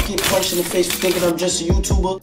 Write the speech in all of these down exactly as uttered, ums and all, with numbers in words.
get punched in the face for thinking I'm just a YouTuber.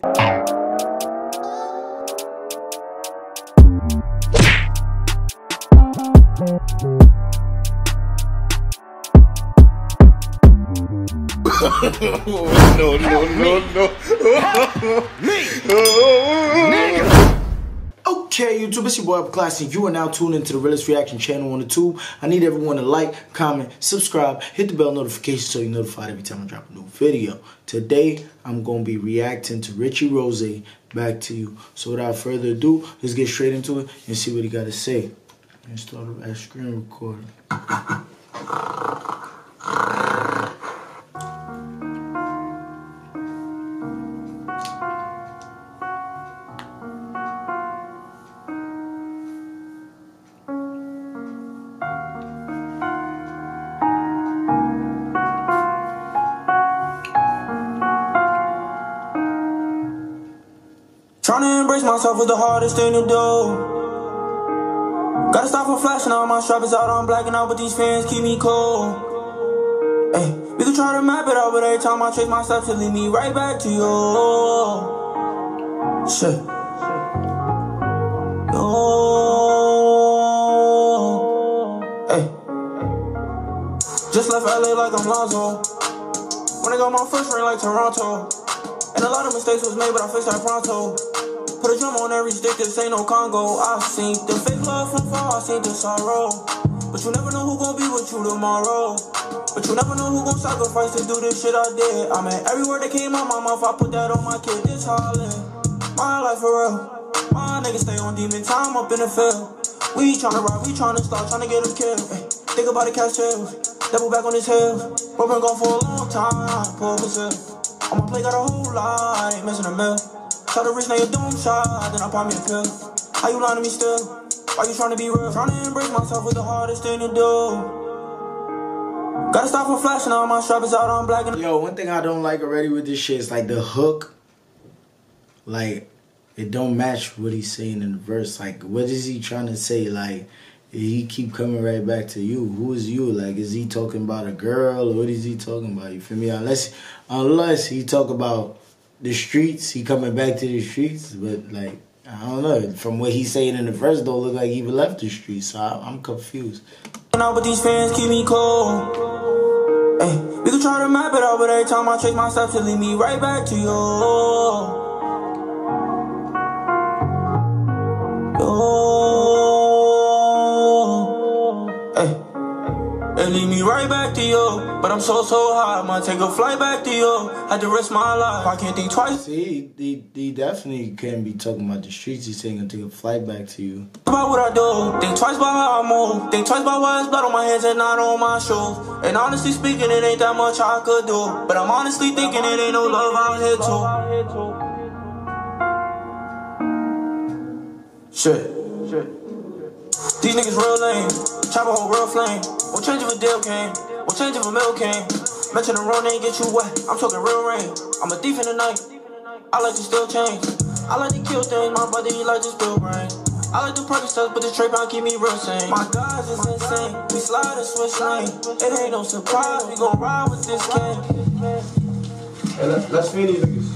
no, no, no, no. Me! Nigga! Okay, YouTube, it's your boy Up Classic. You are now tuned into the realest reaction channel on the tube. I need everyone to like, comment, subscribe, hit the bell notification so you're notified every time I drop a new video. Today, I'm going to be reacting to Richie Rozay, Back to You. So without further ado, let's get straight into it and see what he got to say. Let's start a screen recording. Trying to embrace myself was the hardest thing to do. Gotta stop from flashing out, my strap is out, I'm blacking out, but these fans keep me cool. Hey, we can try to map it out, but every time I trace my steps, it lead me right back to you. Shit. Yo. Hey. Just left L A like I'm Lonzo. When I got my first ring like Toronto. And a lot of mistakes was made, but I fixed that pronto. Put a drum on every stick, this ain't no Congo. I seen the fake love from far, I seen the sorrow. But you never know who gon' be with you tomorrow. But you never know who gon' sacrifice to do this shit I did. I mean, every word that came out my mouth, I put that on my kid. This hollin', my life for real. My niggas stay on demon time up in the field. We tryna ride, we tryna start, tryna get him killed. Ay, think about the cash tails, double back on his heels. We've been gone for a long time, pull up his I'ma play got a whole lot, ain't missing a mill. Try to reach now your doom shot, then I pop me a pill. How you lying to me still? Why you trying to be real? Trying to embrace myself was the hardest thing to do. Gotta stop from flashing out, my strap is out, I'm black and Yo, one thing I don't like already with this shit is like the hook. Like, it don't match what he's saying in the verse. Like, what is he trying to say? Like, he keep coming right back to you. Who is you? Like, is he talking about a girl? Or what is he talking about? You feel me? Unless, unless he talk about the streets, he coming back to the streets. But, like, I don't know. From what he's saying in the verse, don't look like he even left the streets. So I, I'm confused. Now, but these fans keep me cool. Hey, we can try to map it out, but every time I trace my steps, it lead me right back to you. It lead me right back to you, but I'm so, so high, I might take a flight back to you. Had to risk my life, I can't think twice. See, he, he definitely can't be talking about the streets. He's saying gonna take a flight back to you. About what I do, think twice about how I move. Think twice about why it's blood on my hands and not on my shoes. And honestly speaking, it ain't that much I could do. But I'm honestly thinking it ain't no love out here too. Shit. Shit. These niggas real lame, chop a whole real flame. Won't change if a deal came, won't change if a meal came. Mention the wrong name, get you wet, I'm talking real rain. I'm a thief in the night, I like to steal change. I like to kill things, my brother he like to spill brains. I like to practice stuff, but the trade pound keep me real sane. My guys is insane, we slide and switch lane. It ain't no surprise, we gon' ride with this game. Hey, let's, let's feed these niggas.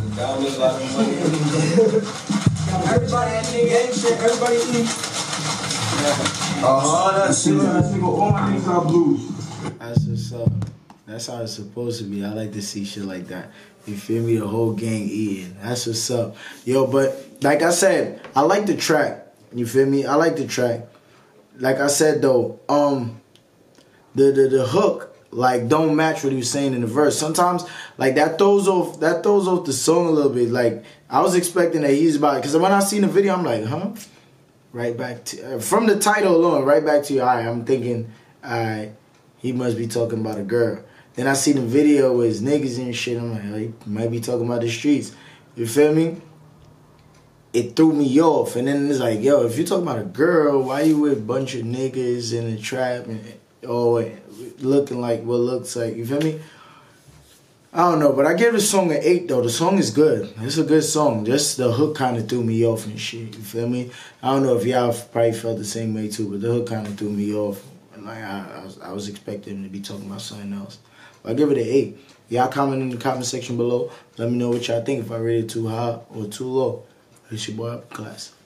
Everybody eating gang shit, everybody eat. Uh-huh, that's it. That's all my niggas are blues. That's what's up. That's how it's supposed to be. I like to see shit like that. You feel me? The whole gang eating. That's what's up. Yo, but like I said, I like the track. You feel me? I like the track. Like I said though, um, the the, the hook like don't match what he was saying in the verse. Sometimes like that throws off that throws off the song a little bit. Like I was expecting that he's about, because when I seen the video, I'm like, huh? Right back to, uh, from the title alone, right back to you. All right, I'm thinking, all right, he must be talking about a girl. Then I see the video with his niggas and shit. I'm like, oh, he might be talking about the streets. You feel me? It threw me off. And then it's like, yo, if you're talking about a girl, why you with a bunch of niggas in the trap and oh, looking like what looks like, you feel me? I don't know, but I give the song an eight though. The song is good. It's a good song. Just the hook kind of threw me off and shit. You feel me? I don't know if y'all probably felt the same way too, but the hook kind of threw me off. And like I, I was, I was expecting him to be talking about something else. But I give it an eight. Y'all comment in the comment section below. Let me know what y'all think, if I rated too high or too low. It's your boy Upper Class.